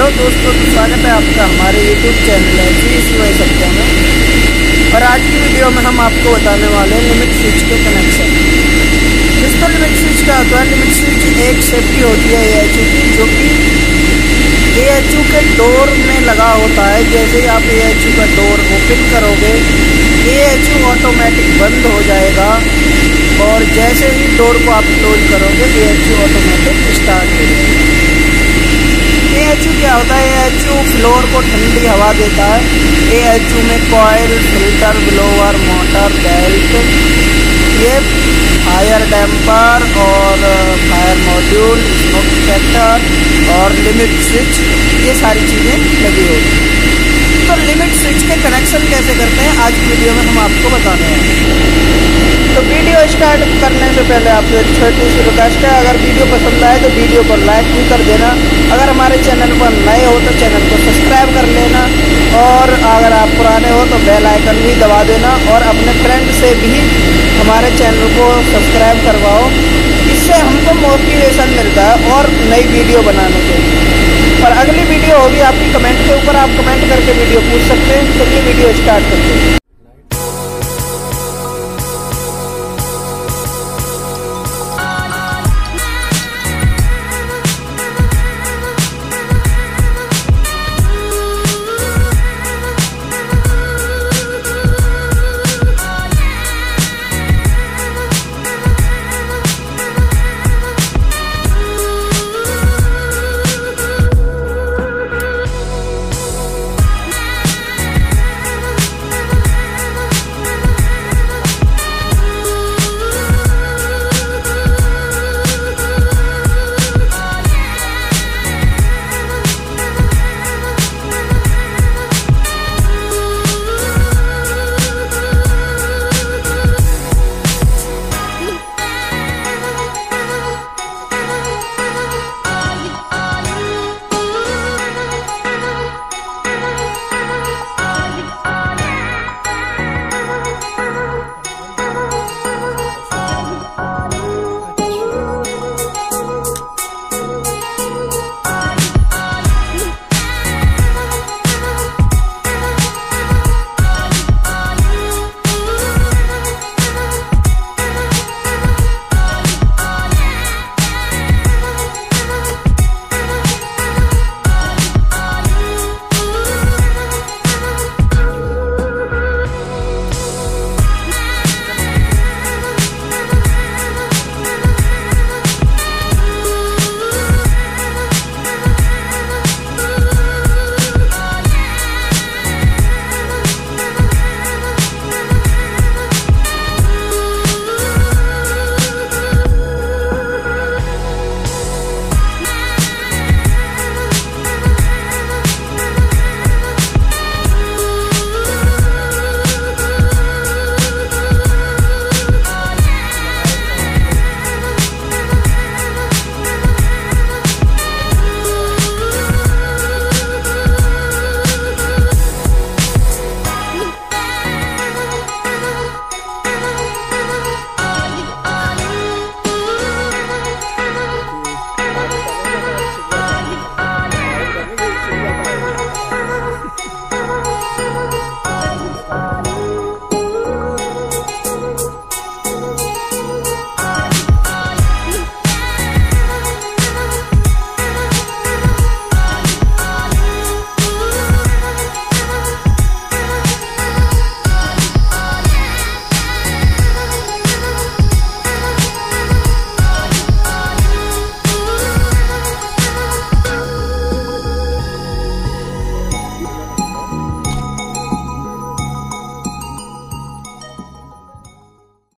दोस्तों, स्वागत है आपका हमारे YouTube चैनल AHU सत्या में। और आज की वीडियो में हम आपको बताने वाले हैं लिमिट स्विच के कनेक्शन। दोस्तों, लिमिट स्विच क्या होता है? लिमिट स्विच एक सेफ्टी होती है AHU की, जो कि AHU के डोर में लगा होता है। जैसे ही आप AHU का डोर ओपन करोगे, AHU ऑटोमेटिक बंद हो जाएगा, और जैसे ही डोर को आप क्लोज करोगे AHU ऑटोमेटिक स्टार्ट हो जाएगा। AHU क्या होता है? AHU फ्लोर को ठंडी हवा देता है। AHU में coil, filter, blower, motor, belt, ये फायर डैम्पर और फायर मॉड्यूल, स्मोक डिटेक्टर और लिमिट स्विच, ये सारी चीज़ें लगी होगी। तो लिमिट स्विच के कनेक्शन कैसे करते हैं आज की वीडियो में हम आपको बताने हैं। तो वीडियो स्टार्ट करने से पहले आपसे एक छोटी सी रिक्वेस्ट है, अगर वीडियो पसंद आए तो वीडियो को लाइक भी कर देना। अगर हमारे चैनल पर नए हो तो चैनल को सब्सक्राइब कर लेना, और अगर आप पुराने हो तो बेल आइकन भी दबा देना, और अपने फ्रेंड से भी हमारे चैनल को सब्सक्राइब करवाओ। इससे हमको मोटिवेशन मिलता है और नई वीडियो बनाने के लिए। और अगली वीडियो होगी आपकी कमेंट के ऊपर, आप कमेंट करके वीडियो पूछ सकते हैं। चलिए वीडियो स्टार्ट करते हैं।